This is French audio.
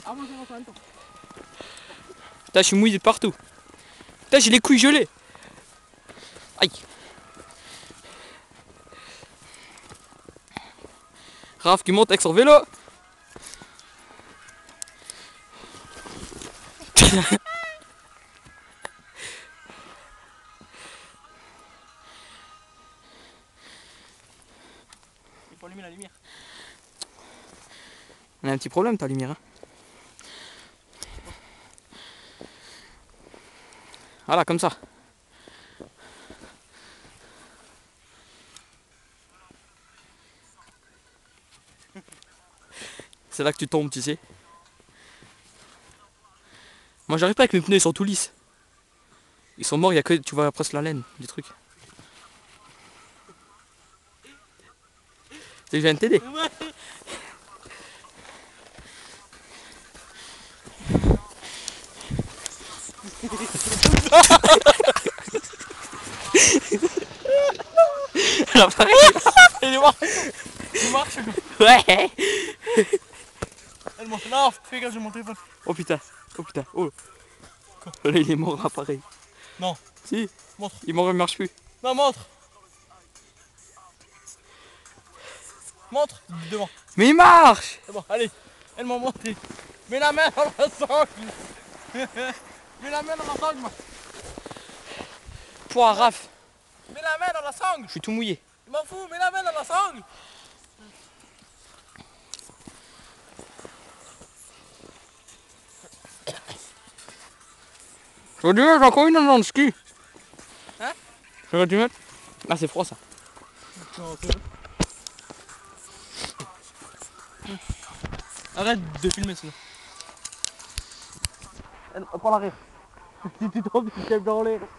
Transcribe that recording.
Ah, moi, ça va en même temps. Putain, je suis mouillé de partout. Putain, j'ai les couilles gelées. Aïe. Raph qui monte avec son vélo. Il faut allumer la lumière. On a un petit problème, ta lumière. Hein. Voilà, comme ça. C'est là que tu tombes, tu sais. Moi, j'arrive pas avec mes pneus, ils sont tout lisses. Ils sont morts, il y a que tu vois presque la laine du truc. Tu sais que je viens de t'aider. Ouais. L'appareil. Il est mort. Il marche quoi. Ouais. Elle monte. Non, fais gaffe, j'ai mon téléphone. Oh putain. Oh putain. Oh. Là, il est mort l'appareil. Non. Si. Montre. Il est mort, il marche plus. Non, montre. Montre. Devant. Mais il marche. C'est bon, allez. Elle m'a montré. Mets la main dans la sangle. Mets la main dans la sangle, moi. Pouah, Raph. Mets la main dans la sangle. Je suis tout mouillé. Je m'en fous, mets la main dans la sangle. J'aurais dû mettre encore une dans le ski. Hein? J'aurais dû mettre. Ah, c'est froid ça. Non, c'est vrai. Arrête de filmer ça. Prends l'arrière. Si tu tombes, tu te lèves dans l'air.